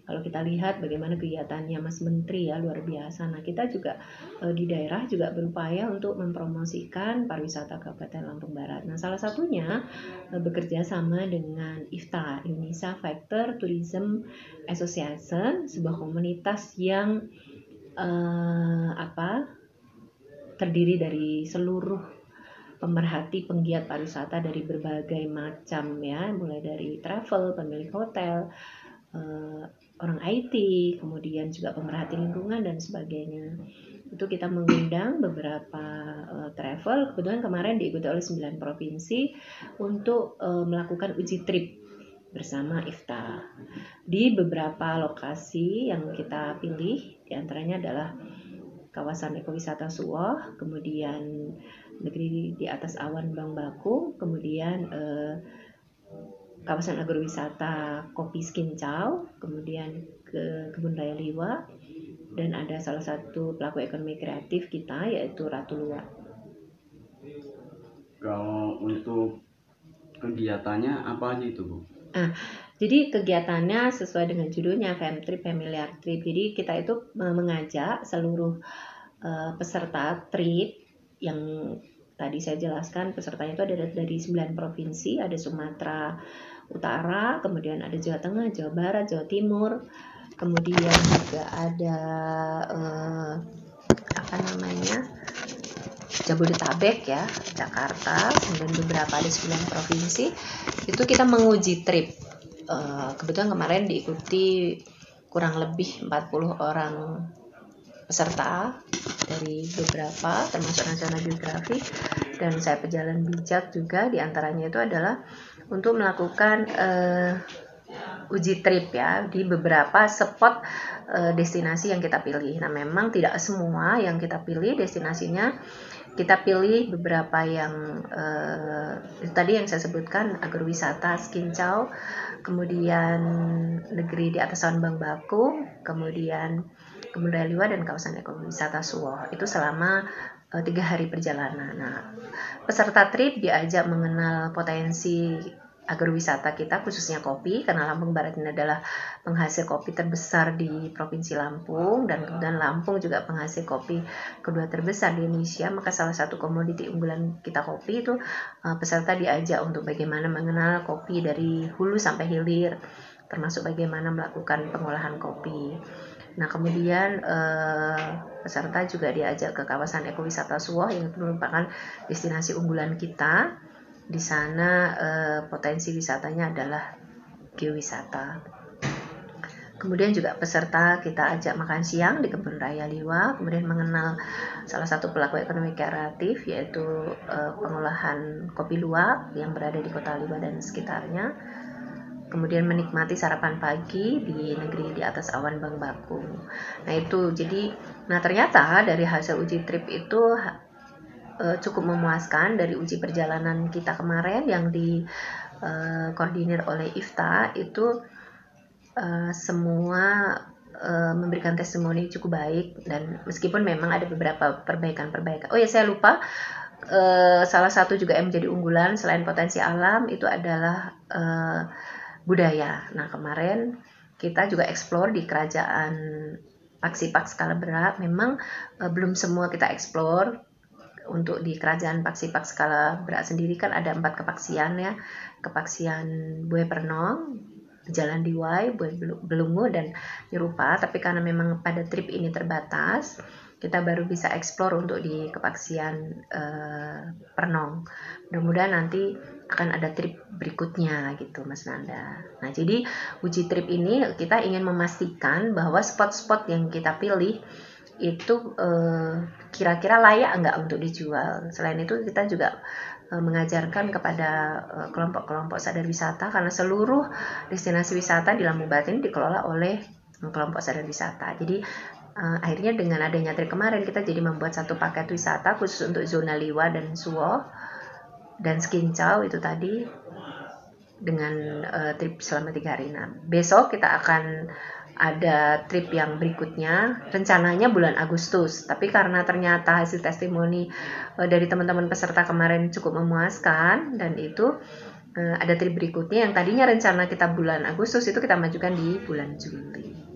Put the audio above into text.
Kalau kita lihat bagaimana kegiatannya Mas Menteri ya, luar biasa. Nah, kita juga di daerah juga berupaya untuk mempromosikan pariwisata Kabupaten Lampung Barat. Nah, salah satunya bekerja sama dengan IFTA, Indonesia Factor Tourism Association, sebuah komunitas yang terdiri dari seluruh pemerhati penggiat pariwisata dari berbagai macam ya, mulai dari travel, pemilik hotel, orang IT, kemudian juga pemerhati lingkungan dan sebagainya. Itu kita mengundang beberapa travel, kebetulan kemarin diikuti oleh 9 provinsi untuk melakukan uji trip bersama IFTA di beberapa lokasi yang kita pilih, diantaranya adalah kawasan ekowisata Suwoh, kemudian negeri di atas awan Bang Bakung, kemudian kawasan agrowisata Kopi Skincau, kemudian ke Kebun Raya Liwa, dan ada salah satu pelaku ekonomi kreatif kita yaitu Ratu Luwak. Kalau untuk kegiatannya apa aja itu, Bu? Jadi kegiatannya sesuai dengan judulnya Femtrip, Familiar Trip. Jadi kita itu mengajak seluruh peserta trip yang tadi saya jelaskan, pesertanya itu ada dari 9 provinsi, ada Sumatera Utara, kemudian ada Jawa Tengah, Jawa Barat, Jawa Timur, kemudian juga ada Jabodetabek ya, Jakarta, kemudian beberapa ada 9 provinsi. Itu kita menguji trip. Kebetulan kemarin diikuti kurang lebih 40 orang peserta dari beberapa, termasuk National Geographic, dan saya pejalan bijak juga. Diantaranya itu adalah untuk melakukan uji trip ya di beberapa spot destinasi yang kita pilih. Nah, memang tidak semua yang kita pilih destinasinya, kita pilih beberapa yang tadi yang saya sebutkan, agrowisata Skincau, kemudian negeri di atas awan Bang Bakung, kemudian Kebun Raya Liwa dan kawasan ekowisata Suwoh. Itu selama 3 hari perjalanan. Nah, peserta trip diajak mengenal potensi agrowisata kita, khususnya kopi, karena Lampung Barat ini adalah penghasil kopi terbesar di Provinsi Lampung, dan kemudian Lampung juga penghasil kopi kedua terbesar di Indonesia. Maka salah satu komoditi unggulan kita kopi itu, peserta diajak untuk bagaimana mengenal kopi dari hulu sampai hilir, termasuk bagaimana melakukan pengolahan kopi. Nah, kemudian peserta juga diajak ke kawasan ekowisata Suwoh yang merupakan destinasi unggulan kita. Di sana potensi wisatanya adalah geowisata. Kemudian juga peserta kita ajak makan siang di Kebun Raya Liwa, kemudian mengenal salah satu pelaku ekonomi kreatif yaitu pengolahan kopi luwak yang berada di Kota Liwa dan sekitarnya. Kemudian menikmati sarapan pagi di negeri di atas awan Bang Bakung. Nah, itu jadi, ternyata dari hasil uji trip itu cukup memuaskan. Dari uji perjalanan kita kemarin yang dikoordinir oleh IFTA itu semua memberikan testimoni cukup baik, dan meskipun memang ada beberapa perbaikan. Oh ya, saya lupa, salah satu juga yang menjadi unggulan selain potensi alam itu adalah budaya. Nah, kemarin kita juga eksplor di kerajaan Paksipak skala berat. Memang belum semua kita eksplor. Untuk di kerajaan Paksipak skala berat sendiri kan ada 4 kepaksian ya, kepaksian Bue Pernong, Jalan Diwai, Bue Belungu, dan Nyerupa. Tapi karena memang pada trip ini terbatas, kita baru bisa eksplor untuk di kepaksian Pernong. Mudah-mudahan nanti akan ada trip berikutnya gitu, Mas Nanda. Nah, jadi uji trip ini kita ingin memastikan bahwa spot-spot yang kita pilih itu kira-kira layak enggak untuk dijual. Selain itu kita juga mengajarkan kepada kelompok-kelompok sadar wisata, karena seluruh destinasi wisata di Lampung Barat ini dikelola oleh kelompok sadar wisata. Jadi akhirnya dengan adanya trip kemarin kita jadi membuat satu paket wisata khusus untuk zona Liwa dan Suwoh dan Skincau itu tadi dengan trip selama 3 hari. Nah, besok kita akan ada trip yang berikutnya, rencananya bulan Agustus. Tapi karena ternyata hasil testimoni dari teman-teman peserta kemarin cukup memuaskan, dan itu ada trip berikutnya yang tadinya rencana kita bulan Agustus itu kita majukan di bulan Juli.